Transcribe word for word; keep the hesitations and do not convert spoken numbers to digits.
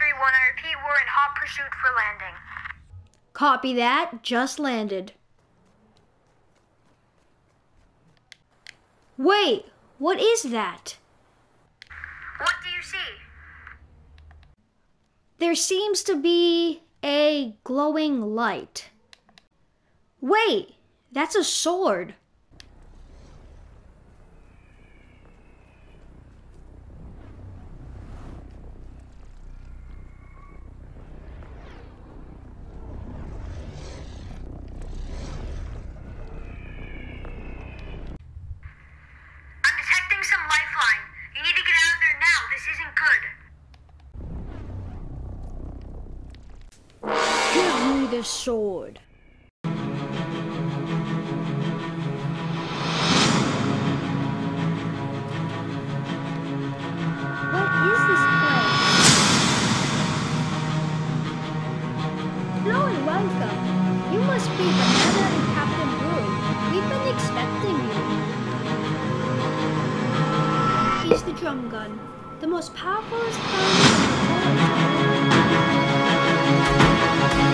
three one, I repeat, we're in hot pursuit for landing. Copy that, just landed. Wait, what is that? What do you see? There seems to be a glowing light. Wait, that's a sword. The sword. What is this place? Hello and welcome. You must be Banana and Captain Brew. We've been expecting you. Here's the drum gun. The most powerful gun in the world.